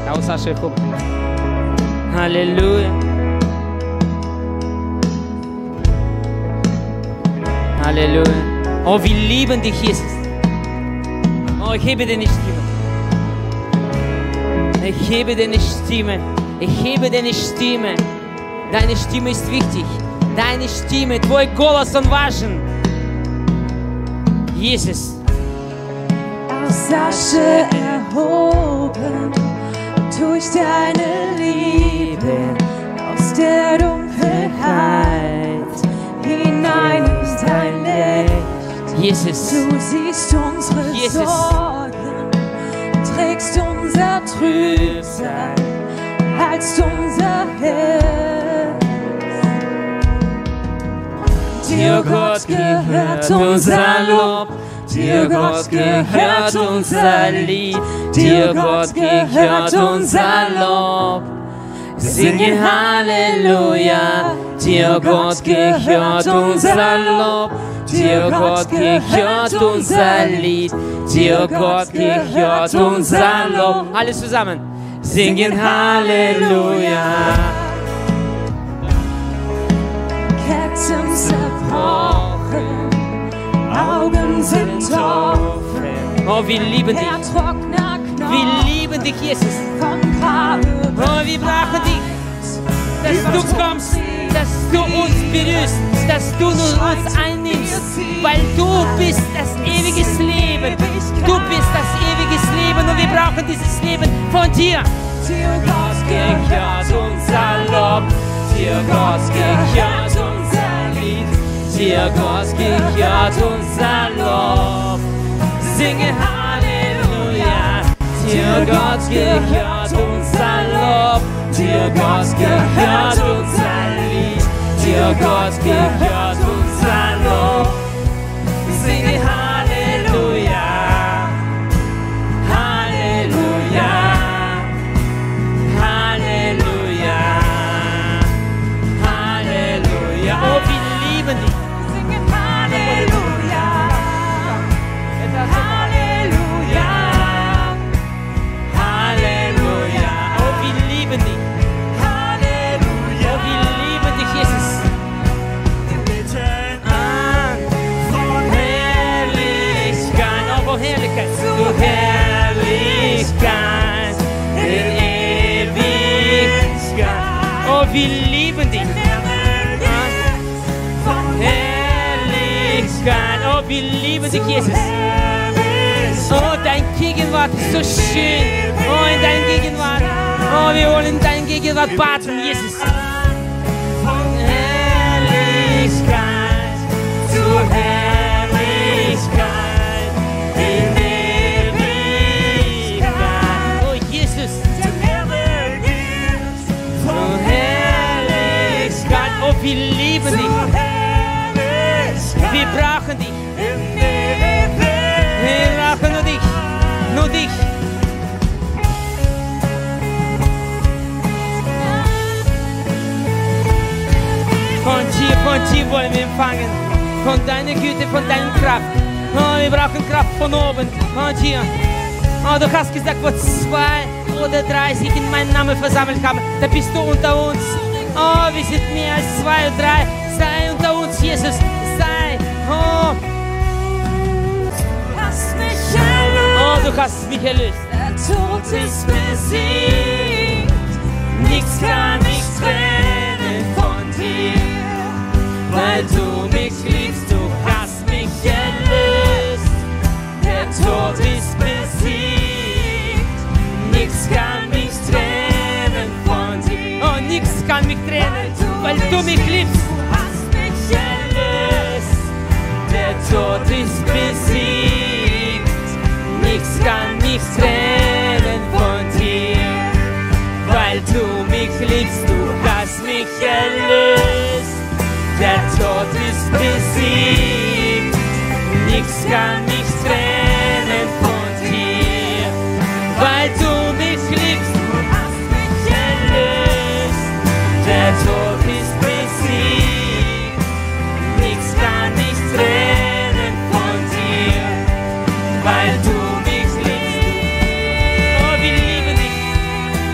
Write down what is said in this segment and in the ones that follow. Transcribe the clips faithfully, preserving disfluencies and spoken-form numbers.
Halleluja. Halleluja. Oh, wir lieben dich, Jesus. Oh, ich hebe deine Stimme. Ich hebe deine Stimme. Ich hebe deine Stimme. Deine Stimme ist wichtig. Deine Stimme, твой голос, он важен. Jesus. Aus Asche erhoben, durch deine Liebe, aus der Dunkelheit hinein in dein Licht. Jesus. Du siehst unsere Jesus. Sorgen, trägst unser Trübsal, heilst unser Herz. Dir, Gott, gehört unser Lob. Dir, Gott, gehört unser Lied. Dir, Gott, gehört unser Lob. Singe Halleluja. Dir, Gott, gehört unser Lob. Dir, Gott, gehört unser Lied. Dir, Gott, gehört unser Lob. Alles zusammen. Singen Halleluja. Ketten zerbrochen, Augen sind offen. Oh, wir lieben dich. Wir lieben dich, Jesus. Oh, wir brauchen dich, dass du kommst, dass du uns berührst, dass du uns einnimmst, weil du bist das ewige Leben. Du bist das ewige Leben und wir brauchen dieses Leben von dir. Dir, Gott, gehört unser Lob. Dir, Gott, gehört unser Lied. Dir, Gott, gehört unser Lob. Singe Halleluja. Dir, Gott, gehört unser Lob. Dir, Gott, gehört unser Lied. Dir, Gott, gehört unser Lob. Singe Halleluja. Halleluja. Halleluja. Halleluja. Oh, wir lieben dich. Singe Halleluja. Halleluja. Halleluja. Oh, wir lieben dich. Halleluja. Oh, wir lieben dich, Jesus. An von Herrlichkeit. Oh, wo Herrlichkeit. Zu Herrlichkeit in Ewigkeit. Oh, wir lieben dich. Von Herrlichkeit. Oh, wir lieben dich, Jesus. Oh, dein Gegenwart ist so schön. Oh, in deiner Gegenwart. Oh, wir wollen in deiner Gegenwart baden, Jesus. Von Herrlichkeit zu Herrlichkeit in Ewigkeit. Oh, Jesus. Von Herrlichkeit. Oh, wir lieben dich. Wir brauchen dich. Wir brauchen nur dich. Nur dich. Von dir, von dir wollen wir empfangen. Von deiner Güte, von deiner Kraft. Oh, wir brauchen Kraft von oben. Von dir. Oh, du hast gesagt, wo zwei oder drei sich in meinem Namen versammelt haben, da bist du unter uns. Oh, wir sind mehr als zwei oder drei. Sei unter uns, Jesus. Sei. Oh. Oh, du hast mich erlöst. Der Tod ist besiegt. Nichts kann mich trennen von dir. Weil du mich liebst, du hast mich erlöst. Der Tod ist besiegt. Nichts kann mich trennen von dir. Oh, nichts kann mich trennen, weil du mich liebst. Du hast mich erlöst. Der Tod ist besiegt. Nichts kann mich trennen von dir. Weil du mich liebst, du hast mich erlöst. Der Tod ist besiegt. Nichts kann mich trennen von dir. Weil du mich liebst, du hast mich erlöst. Der Tod ist besiegt. Nichts kann mich trennen von dir. Weil du mich liebst. Oh, wir lieben dich.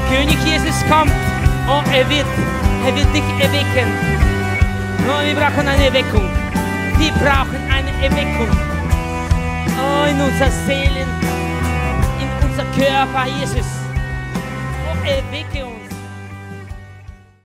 König Jesus kommt. Oh, er wird, er wird dich erwecken. Oh, wir brauchen eine Erweckung. Wir brauchen eine Erweckung. Oh, in unserer Seelen, in unser Körper, Jesus. Oh, erwecke uns.